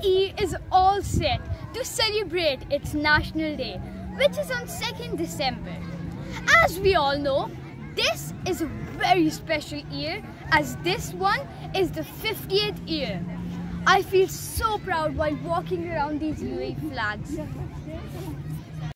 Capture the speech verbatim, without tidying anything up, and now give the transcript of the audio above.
E is all set to celebrate its National Day, which is on second December. As we all know, this is a very special year as this one is the fiftieth year. I feel so proud while walking around these U A E flags.